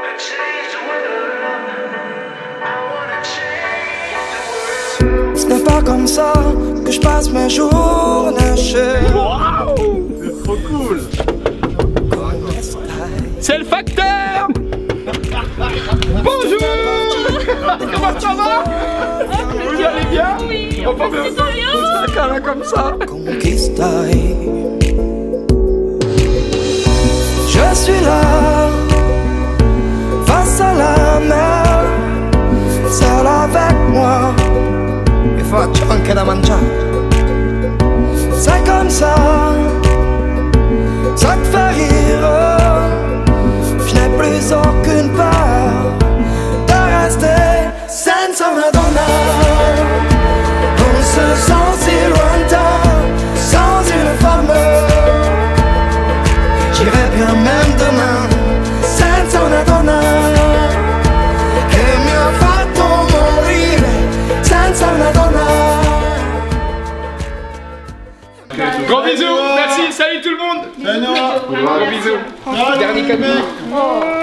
Ce n'est pas comme ça que je passe mes journées chez. Waouh, c'est trop cool. C'est le facteur. Bonjour. Comment ça va? Vous allez bien? Oui, on va bien. C'est un câlin comme ça. Je suis là, face à la mer, seul avec moi. Mi faccio anche da mangiare. C'est comme ça, ça te fait rire. Je n'ai plus aucune peur de rester senza una donna. On se sent si lointain, sans une femme. J'irai bien même demain, senza una donna. Che mi ha fatto morire, senza una donna. Gros bisous, merci, salut tout le monde. Gros bisous. Dernier cadeau.